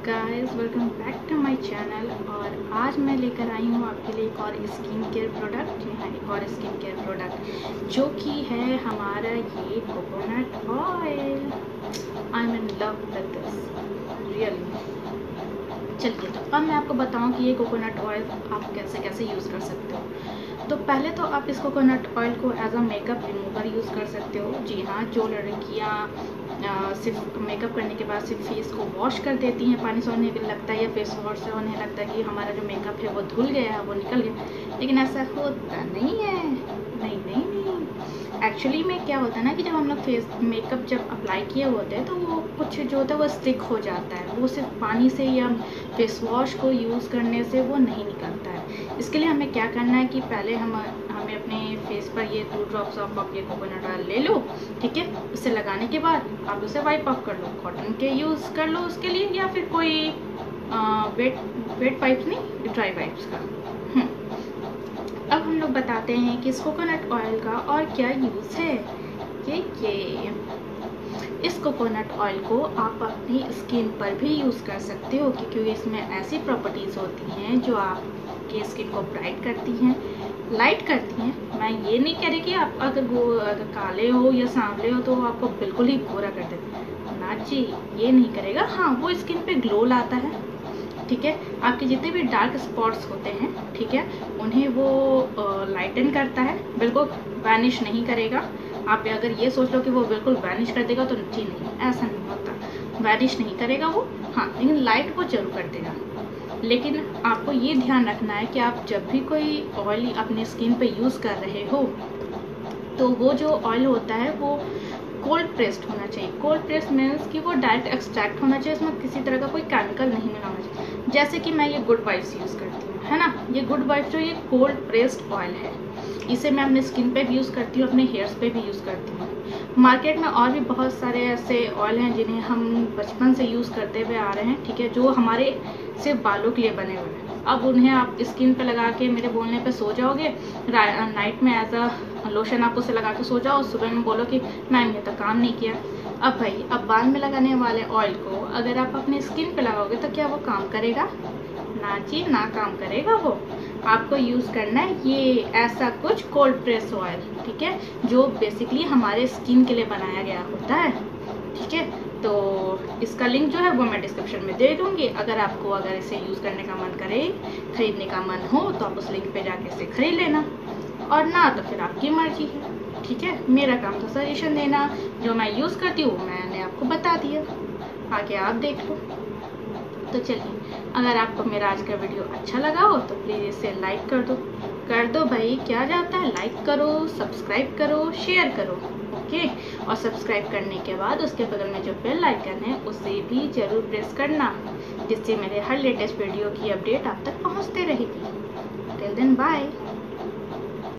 Guys, welcome back to my channel. और आज मैं लेकर आई हूँ आपके लिए एक और स्किन केयर प्रोडक्ट। जी हाँ, एक और स्किन केयर प्रोडक्ट जो कि है हमारा ये coconut oil. I am in love with this really. चलिए, तो अब मैं आपको बताऊँ कि ये कोकोनट ऑयल आप कैसे कैसे यूज़ कर सकते हो। तो पहले तो आप इस कोकोनट ऑयल को as a makeup remover use कर सकते हो। जी हाँ, जो लड़कियाँ सिर्फ मेकअप करने के बाद सिर्फ फेस को वॉश कर देती हैं, पानी से होने लगता है या फेस वॉश से होने लगता है कि हमारा जो मेकअप है वो धुल गया है, वो निकल गया, लेकिन ऐसा होता नहीं है। नहीं, एक्चुअली में क्या होता है ना कि जब हम लोग फेस मेकअप जब अप्लाई किए होते हैं तो वो कुछ जो होता है वो स्टिक हो जाता है, वो सिर्फ पानी से या फेस वॉश को यूज़ करने से वो नहीं निकलता है। इसके लिए हमें क्या करना है कि पहले हमें अपने फेस पर ये 2 ड्रॉप्स ऑफ आप ये कोकोनट ऑयल ले लो, ठीक है। उसे लगाने के बाद आप उसे वाइप ऑफ कर लो, कॉटन के यूज़ कर लो उसके लिए, या फिर कोई वेट वाइप्स नहीं, ड्राई वाइप्स का। अब हम लोग बताते हैं कि इस कोकोनट ऑयल का और क्या यूज़ है। ये इस कोकोनट ऑयल को आप अपनी स्किन पर भी यूज़ कर सकते हो, क्योंकि इसमें ऐसी प्रॉपर्टीज़ होती हैं जो आपकी स्किन को ब्राइट करती हैं, लाइट करती हैं। मैं ये नहीं कह रही कि आप अगर काले हो या सांवले हो तो आपको बिल्कुल ही गोरा कर देते, ना जी, ये नहीं करेगा। हाँ, वो स्किन पे ग्लो लाता है, ठीक है। आपके जितने भी डार्क स्पॉट्स होते हैं, ठीक है, उन्हें वो लाइटन करता है, बिल्कुल वैनिश नहीं करेगा। आप अगर ये सोच लो कि वो बिल्कुल वैनिश कर देगा तो जी नहीं, ऐसा नहीं होता, वैनिश नहीं करेगा वो। हाँ, लेकिन लाइट वो जरूर कर देगा। लेकिन आपको ये ध्यान रखना है कि आप जब भी कोई ऑयल अपने स्किन पे यूज़ कर रहे हो तो वो जो ऑयल होता है वो कोल्ड प्रेस्ड होना चाहिए। कोल्ड प्रेस्ड मीन्स कि वो डायरेक्ट एक्सट्रैक्ट होना चाहिए, इसमें किसी तरह का कोई केमिकल नहीं मिला होना चाहिए। जैसे कि मैं ये गुड वाइब्स यूज़ करती हूँ, है ना, ये गुड वाइब्स जो ये कोल्ड प्रेस्ड ऑयल है, इसे मैं अपने स्किन पे भी यूज़ करती हूँ, अपने हेयर्स पे भी यूज़ करती हूँ। मार्केट में और भी बहुत सारे ऐसे ऑयल हैं जिन्हें हम बचपन से यूज़ करते हुए आ रहे हैं, ठीक है, जो हमारे सिर्फ बालों के लिए बने हुए हैं। अब उन्हें आप स्किन पे लगा के मेरे बोलने पे सो जाओगे, नाइट में एज अ लोशन आप उसे लगा के सो जाओ, सुबह में बोलो कि मैम ये तो काम नहीं किया। अब भाई, अब बाल में लगाने वाले ऑयल को अगर आप अपने स्किन पे लगाओगे तो क्या वो काम करेगा? ना जी, ना काम करेगा वो। आपको यूज़ करना है ये ऐसा कुछ कोल्ड प्रेस ऑयल, ठीक है, जो बेसिकली हमारे स्किन के लिए बनाया गया होता है, ठीक है। तो इसका लिंक जो है वो मैं डिस्क्रिप्शन में दे दूँगी। अगर इसे यूज़ करने का मन करे, खरीदने का मन हो, तो आप उस लिंक पे जाके इसे खरीद लेना, और ना तो फिर आपकी मर्जी है, ठीक है। मेरा काम था सजेशन देना, जो मैं यूज़ करती हूँ मैंने आपको बता दिया, आगे आप देख लो। तो चलिए, अगर आपको मेरा आज का वीडियो अच्छा लगा हो तो प्लीज़ इसे लाइक कर दो भाई, क्या जाता है, लाइक करो, सब्सक्राइब करो, शेयर करो, ओके। और सब्सक्राइब करने के बाद उसके बगल में जो बेल आइकन है उसे भी ज़रूर प्रेस करना, जिससे मेरे हर लेटेस्ट वीडियो की अपडेट आप तक पहुंचते रहेगी। Till then bye.